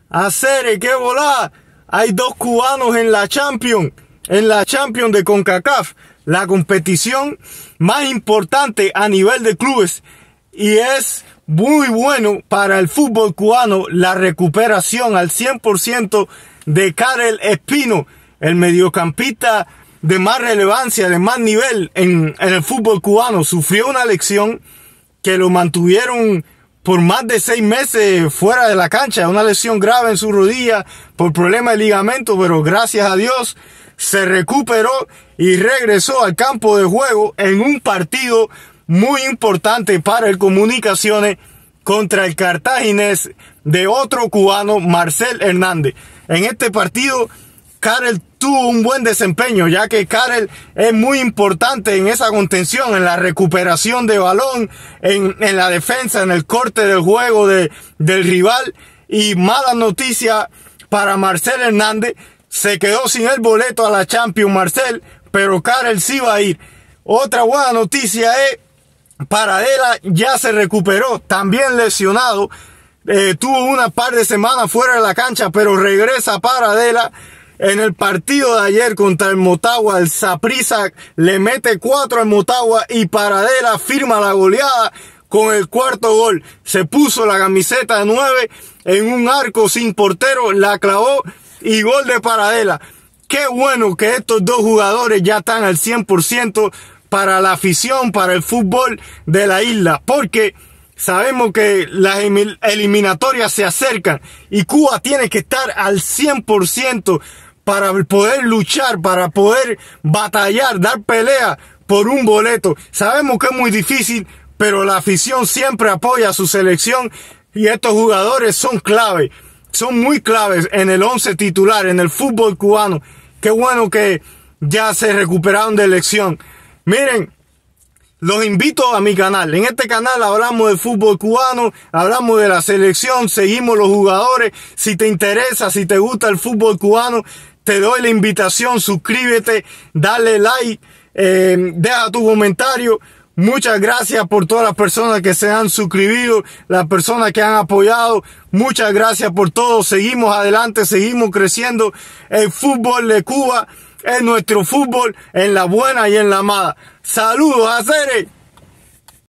Hacer qué volá. Hay dos cubanos en la Champions de CONCACAF, la competición más importante a nivel de clubes, y es muy bueno para el fútbol cubano la recuperación al 100% de Karel Espino, el mediocampista de más relevancia, de más nivel en el fútbol cubano. Sufrió una lesión que lo mantuvieron por más de 6 meses fuera de la cancha, una lesión grave en su rodilla por problema de ligamento, pero gracias a Dios se recuperó y regresó al campo de juego en un partido muy importante para el Comunicaciones contra el Cartaginés de otro cubano, Marcel Hernández. En este partido, Karel tuvo un buen desempeño, ya que Karel es muy importante en esa contención, en la recuperación de balón, en la defensa, en el corte del juego del rival. Y mala noticia para Marcel Hernández, se quedó sin el boleto a la Champions Marcel, pero Karel sí va a ir. Otra buena noticia es Paradela, ya se recuperó, también lesionado, tuvo una par de semanas fuera de la cancha, pero regresa Paradela. En el partido de ayer contra el Motagua, el Saprissa le mete 4 al Motagua y Paradela firma la goleada con el 4º gol. Se puso la camiseta de 9 en un arco sin portero, la clavó y gol de Paradela. Qué bueno que estos dos jugadores ya están al 100% para la afición, para el fútbol de la isla, porque sabemos que las eliminatorias se acercan y Cuba tiene que estar al 100% para poder luchar, para poder batallar, dar pelea por un boleto. Sabemos que es muy difícil, pero la afición siempre apoya a su selección y estos jugadores son clave, son muy claves en el 11 titular, en el fútbol cubano. Qué bueno que ya se recuperaron de lesión. Miren, los invito a mi canal. En este canal hablamos de fútbol cubano, hablamos de la selección, seguimos los jugadores. Si te interesa, si te gusta el fútbol cubano, te doy la invitación, suscríbete, dale like, deja tu comentario. Muchas gracias por todas las personas que se han suscribido, las personas que han apoyado. Muchas gracias por todo. Seguimos adelante, seguimos creciendo. El fútbol de Cuba es nuestro fútbol en la buena y en la mala. Saludos a Cere.